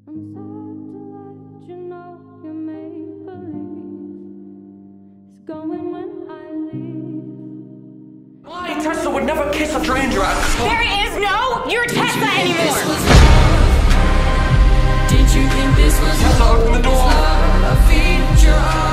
I'm sad to let you know your make-believe is going when I leave. My Tessa would never kiss a stranger. There is no you're Tessa anymore! Did you think this was Tessa, open the door! a feature of